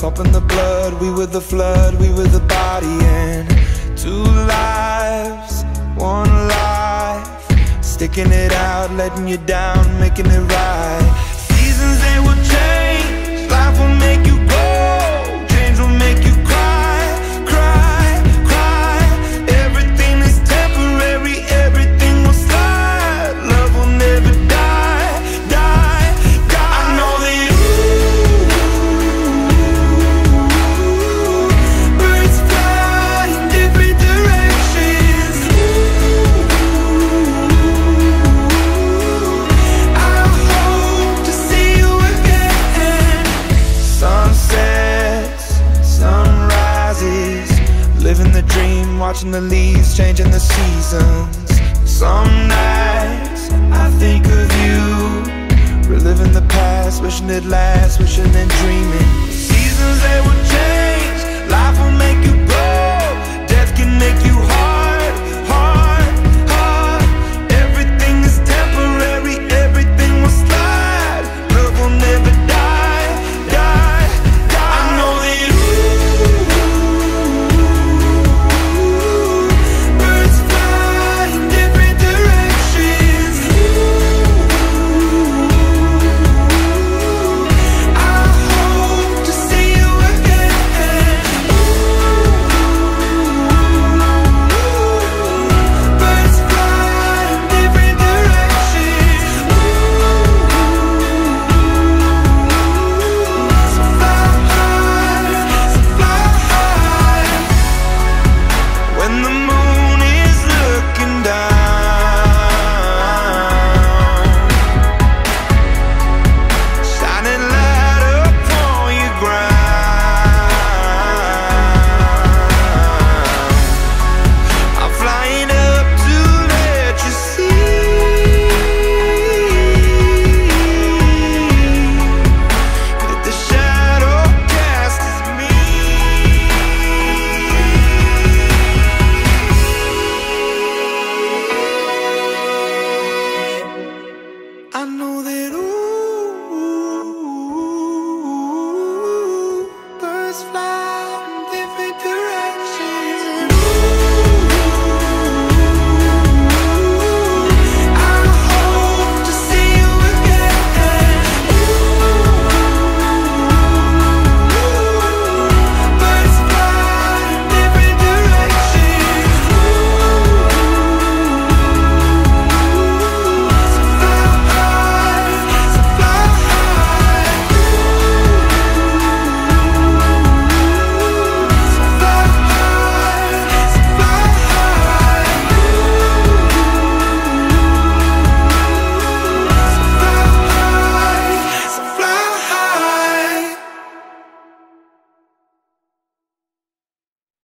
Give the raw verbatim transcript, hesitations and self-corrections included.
up in the blood, we were the flood, we were the body. And two lives, one life, sticking it out, letting you down, making it right. Seasons, they will change, life will make you grow, change will make you cry, cry, cry. Everything is temporary, everything will slide, love will never die, die, die. I know that ooh, birds fly in different directions. Ooh, I hope to see you again. Sunsets, sunrises, living the dream, watching the leaves changing the seasons. Some nights I think of you, reliving the past, wishing it lasts, wishing and dreaming. Seasons, they will change.